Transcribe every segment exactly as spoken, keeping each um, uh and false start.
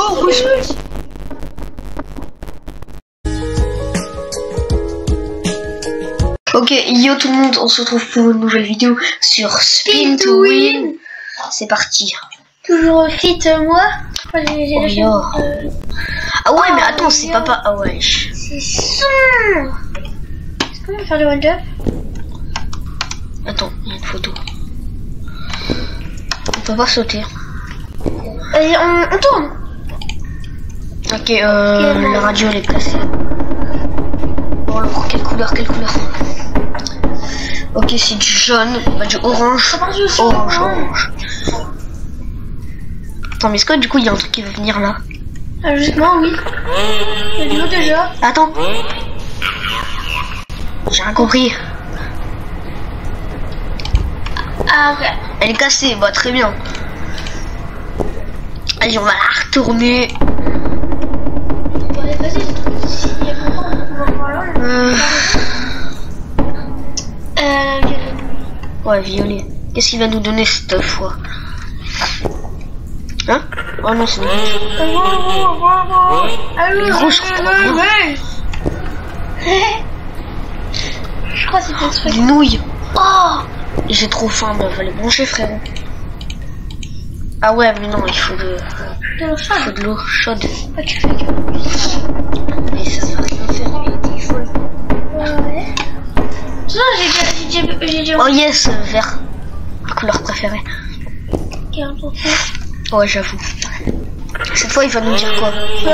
Oh, oui. Ok, yo tout le monde, on se retrouve pour une nouvelle vidéo sur Spin to Win. C'est parti. Toujours fit moi. J'ai oh, lâché euh... Ah ouais, mais attends, c'est papa. Ah ouais. C'est sombre. Est-ce qu'on peut faire le one jump? Attends, il y a une photo. On peut pas sauter. Allez, on, on tourne. Ok, euh, okay, la radio elle est cassée. Bon alors, quelle couleur, quelle couleur? Ok, c'est du jaune, bah, du orange. Orange, orange, orange. Attends, mais est-ce que du coup il y a un truc qui va venir là? Ah, logiquement, oui. Il y a de l'eau déjà. Attends. J'ai rien compris. Ah, ok. Elle est cassée, bah très bien. Allez, on va la retourner. Bon, allez, vas-y, il y a longtemps, on va voir là. Euh... Euh, ouais, violet. Qu'est-ce qu'il va nous donner cette fois? Hein? Oh non, c'est rouge. Rouge, je crois que c'est peut-être des nouilles. Oh! J'ai trop faim, bah, on va les manger, frérot. Ah ouais, mais non, il faut de, de l'eau chaude. Il faut de l'eau chaude. Ah, tu fais que... Mais ça va rien faire, elle était folle. Ouais. Non, j'ai déjà, j'ai déjà... Oh yes, vert. Ma couleur préférée. Ouais, j'avoue. Cette fois, il va nous dire quoi?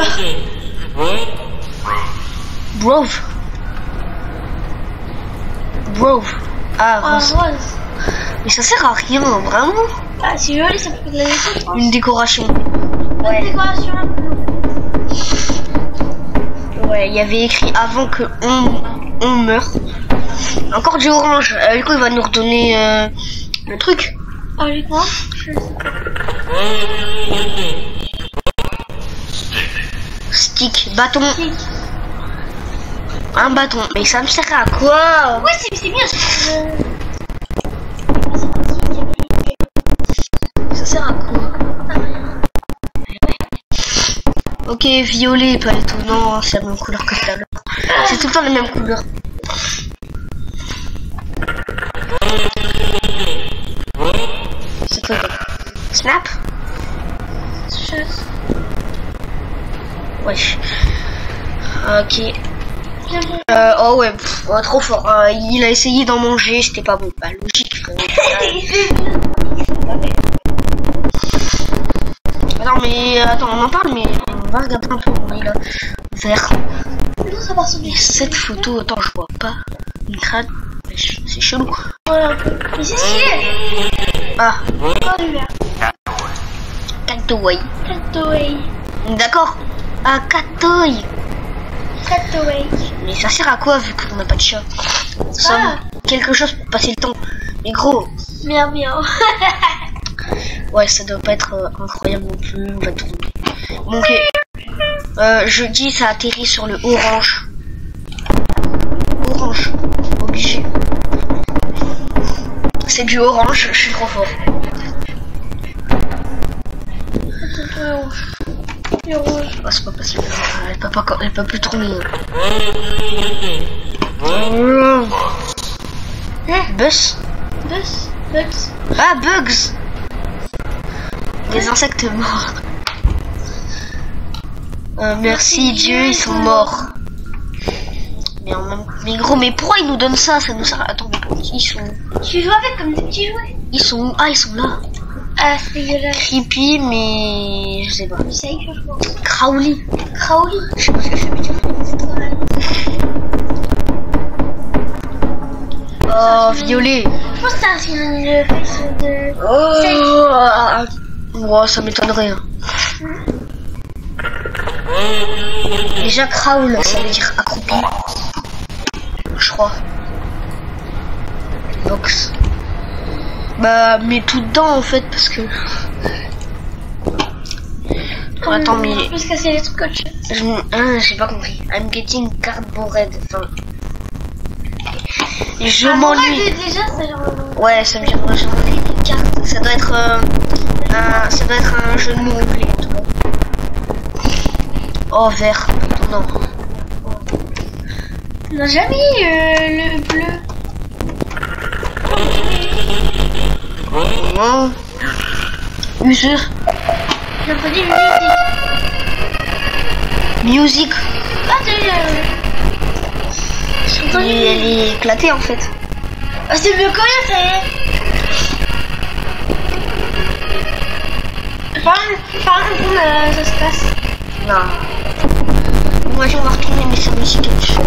Brove. Brove. Ah, rose. Ah, rose. Mais ça sert à rien, vraiment. Ah, c'est joli, ça peut de la laisser. Une décoration. Ouais. Une décoration. Ouais, il y avait écrit avant que on, on meurt. Encore du orange. Euh, du coup, il va nous redonner euh, le truc. Ah, avec moi? Je sais pas. Stick, bâton. Stick. Un bâton. Mais ça me sert à quoi? Oui, c'est bien. Ça sert à quoi? Ok, violet, pas étonnant, c'est la même couleur que tout à l'heure. C'est tout le temps la même couleur. C'est quoi? Snap? Wesh. Ok. Euh, oh ouais, pff, ouais, trop fort. Euh, il a essayé d'en manger, c'était pas bon. Bah logique, frérot. Attends, mais attends, on en parle, mais on va regarder un peu. On est là. Vert. Cette photo, attends, je vois pas. Une crâne. C'est chelou. Ouais, mais c'est stylé. Ah. Catoy. Catoy. D'accord. Ah, catoy. Catoy. Mais ça sert à quoi vu qu'on n'a pas de chat? Ça, ah. Quelque chose pour passer le temps. Mais gros. Miaou miaou. Ouais, ça doit pas être euh, incroyable non plus. On va tourner. Bon, ok. Euh, je dis ça atterrit sur le orange. Orange. Obligé. C'est du orange, je suis trop fort. C'est rouge. Ah, c'est pas possible. Elle peut pas, elle peut plus tourner. Hein? Buzz. Buzz. Bugs. Ah, bugs. Des insectes morts. Euh, merci Dieu, ils sont morts. Mais en même... mais gros, mais pourquoi ils nous donnent ça? Ça nous sert. Attends, mais ils sont. Tu joues avec comme des petits jouets. Ils sont. Ah, ils sont là. Ah, c'est dégueulasse. Creepy, mais je sais pas. C'est ça, je crois. Crowley. Crowley. Je sais pas ce que ça veut dire. Oh, violet. Je pense que c'est un face de. Oh, oh, ça m'étonnerait. Hein. Mm. Déjà, crawl, ça veut dire accroupi. Je crois. Box. Bah, mais tout dedans en fait, parce que. Comme attends, mais. Je pense que c'est les scotch. Je... Ah, j'ai pas compris. I'm getting cardboard. Enfin. Je ah, m'ennuie. Déjà, ça genre. Ouais, ça me dit moi j'ai envie des cartes. Ça doit être. Euh, un... Ça doit être un jeu de mots anglais en tout cas. Oh, vert. Non. On n'a jamais eu euh, le bleu. Non. User. J'ai pas dit musique. Music. Ah, c'est euh... J'ai entendu. Elle, elle est éclatée en fait. Ah, c'est mieux que rien, ça y est. Par un, par un coup, euh, ça se passe. Non. Moi, on va retourner, mais sa musique est chaude.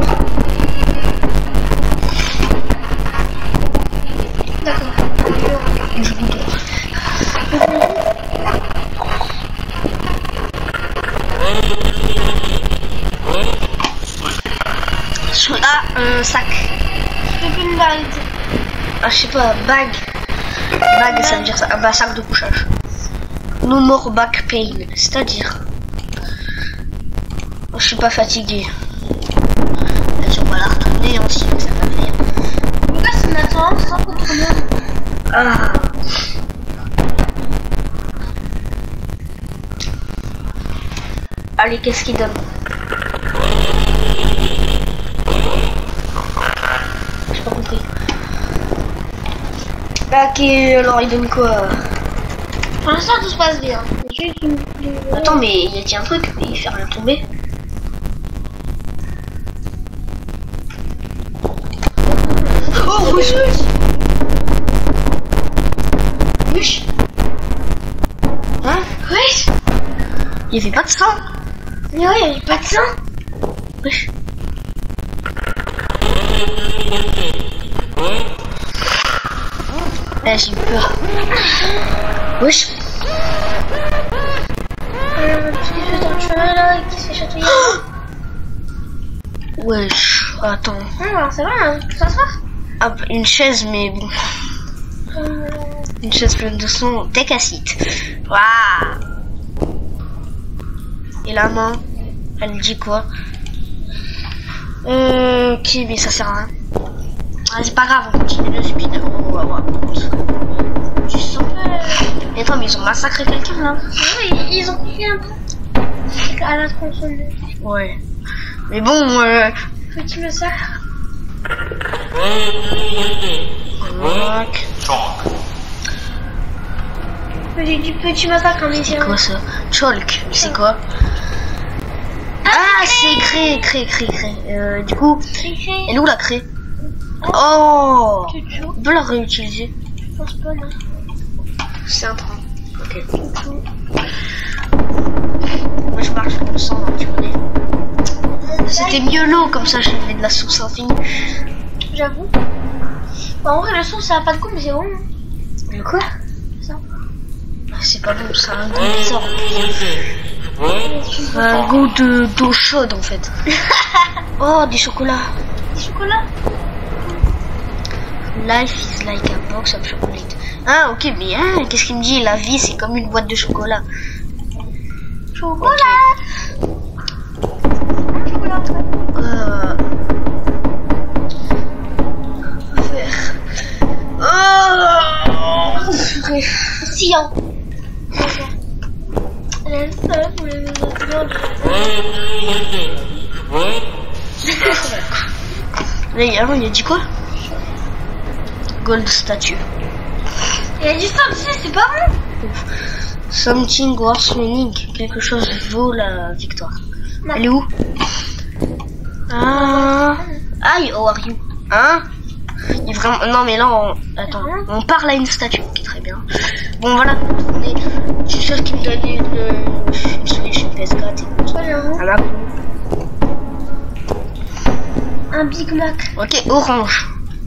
D'accord. Je goûte. Ah, un sac. Je fais une bague. Ah, je sais pas, bag. Bag, ça veut dire ça. Ah, bah, sac de couchage. No more back pain. C'est-à-dire. Je suis pas fatigué. On va la retourner hein, si ça va venir. Pourquoi c'est maintenant ça peut trop bien. Ah. Allez, qu'est-ce qu'il donne? J'ai pas compris. Ok, alors il donne quoi? Pour l'instant tout se passe bien. Juste une... Attends, mais il y a un truc, mais il fait rien tomber. Oh, wesh! Wesh! Hein? Wesh! Il y avait pas de sang! Mais ouais, il n'y avait pas de sang! Wesh! Eh, j'ai eu peur. Wesh! Euh, parce que je suis dans le chemin là et qui se fait chatouiller. Wesh, attends. Ah, c'est vrai, hein, tout ça se passe. Hop, une chaise, mais bon. Euh... Une chaise pleine de sang. Take a seat. Waouh! Et la main, elle dit quoi? Euh, ok, mais ça sert à rien. Ah, c'est pas grave, on continue le spin. On va voir. Tu sens pas... Et attends, mais ils ont massacré quelqu'un là? Oui, ils ont coupé un peu. À la tronçonneuse. Ouais. Mais bon, euh... Petit massacre. Rock. J'ai du petit massacre en métier. C'est quoi ça? Chalk, c'est quoi? Ah, c'est cré, cré, cré, cré. Euh, du coup, et nous la cré. Oh! On peut la réutiliser. Je pense pas, non. C'est un train. Ok. Moi je marche dans le sang, hein, tu connais. C'était mieux l'eau, comme ça j'avais de la source infinie. J'avoue. Bah, en vrai, le son ça a pas de goût, mais c'est bon. Le quoi? Ça. C'est pas bon, ça a un goût bizarre. Un goût de d'eau chaude en fait. Oh, des chocolats. Des chocolats. Life is like a box of chocolate. Ah, ok, mais hein, qu'est-ce qu'il me dit? La vie c'est comme une boîte de chocolat. Chocolat. Okay. Chocolat. Euh... Faire. Oh, Sillon. Là, il y a, il a dit quoi? Gold statue. Il a dit ça aussi, c'est pas bon. Something worth winning. Quelque chose vaut la victoire. Non. Elle est où? Ah. Hi, how are you? Hein? Il est vraiment... Non, mais là, on... Attends. On parle à une statue. Ok, très bien. Bon, voilà. On est... Je suis sûr qu'il me donne une... Une Switch, une P S quatre et tout. Un Mac. Un Big Mac. Ok, orange.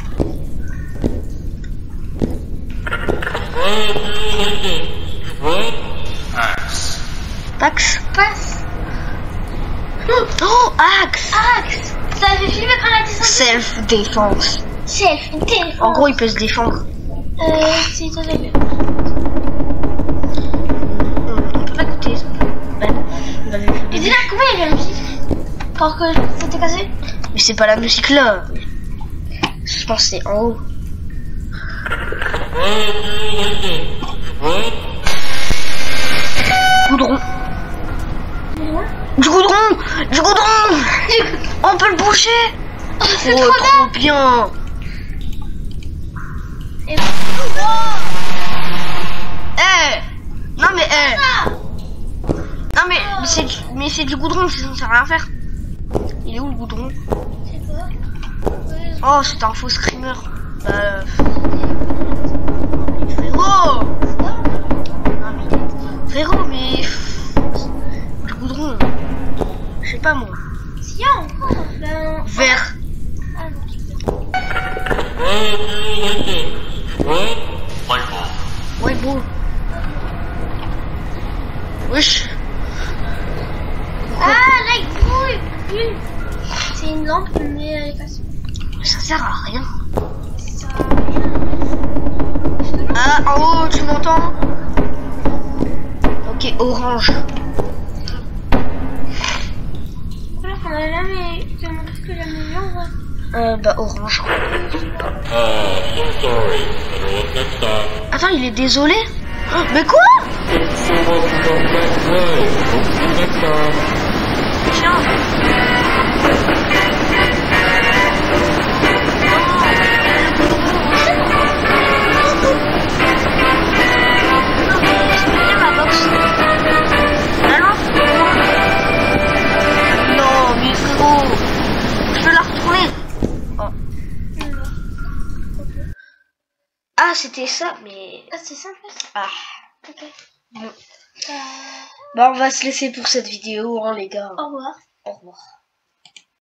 Axe. Pax. Passe. Oh, axe. Axe. Ça avait filmé quand on a dit ça. Self-défense. Chef, une téléphone. En gros, il peut se défendre. Euh, c'est toi d'ailleurs. On peut pas écouter ça. Ben, on l'avait vu au Et début. déjà, combien il y avait la musique? Pour que c'était cassé? Mais c'est pas la musique là. Je pense que c'est en haut. Goudron. Du goudron. Du goudron. On peut le boucher. Oh, c'est Oh, trop trop bien. bien. Et... Eh. Non mais eh. Non mais, mais c'est du, mais c'est du goudron, ça sert à rien faire. Il est où le goudron? C'est quoi? Oh, c'est un faux screamer. Euh... Frérot. Non mais... Frérot, mais... Du goudron. Je sais pas moi. S'il y a encore, ben... Vert. Ah non, tu peux. Ouais, beau. Wesh. Ah, là, il brûle, il brûle. C'est une lampe, mais elle est cassée. Ça sert à rien. Ça sert à rien. Ah, en haut, tu m'entends? Ok, orange. Voilà qu'on a jamais... Je te montre que la meilleure, ouais. Euh, bah, orange. Attends, il est désolé? Oh, mais quoi? Tiens. Non, mais frérot, je peux la retourner. Oh. Ah, c'était ça, mais... Ah, c'est simple. Ah. Ok. Bon. Euh... Bah, on va se laisser pour cette vidéo, hein, les gars. Au revoir. Au revoir.